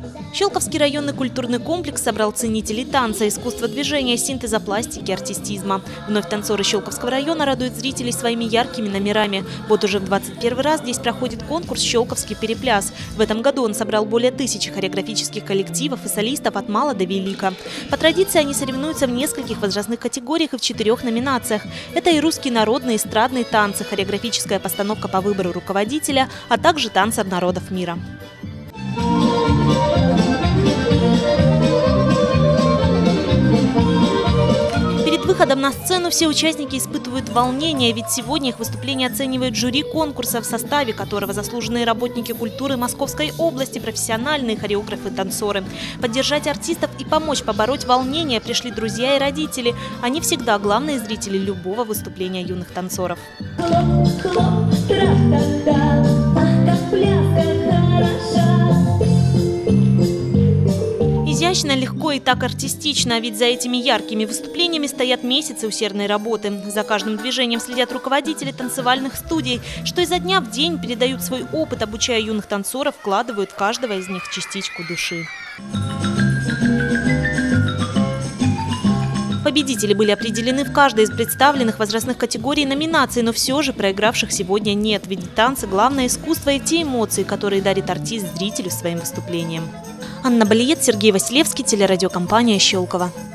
Щелковский районный культурный комплекс собрал ценителей танца, искусства движения, синтеза пластики, артистизма. Вновь танцоры Щелковского района радуют зрителей своими яркими номерами. Вот уже в 21 раз здесь проходит конкурс «Щелковский перепляс». В этом году он собрал более 1000 хореографических коллективов и солистов от мала до велика. По традиции они соревнуются в нескольких возрастных категориях и в 4 номинациях. Это и русские народные эстрадные танцы, хореографическая постановка по выбору руководителя, а также танцы народов мира. Перед выходом на сцену все участники испытывают волнение, ведь сегодня их выступление оценивает жюри конкурса, в составе которого заслуженные работники культуры Московской области, профессиональные хореографы и танцоры. Поддержать артистов и помочь побороть волнение пришли друзья и родители. Они всегда главные зрители любого выступления юных танцоров. Изящно, легко и так артистично, ведь за этими яркими выступлениями стоят месяцы усердной работы. За каждым движением следят руководители танцевальных студий, что изо дня в день передают свой опыт, обучая юных танцоров, вкладывают в каждого из них частичку души. Победители были определены в каждой из представленных возрастных категорий номинаций, но все же проигравших сегодня нет, ведь танцы – главное искусство и те эмоции, которые дарит артист зрителю своим выступлением. Анна Балиет, Сергей Василевский, телерадиокомпания «Щелково».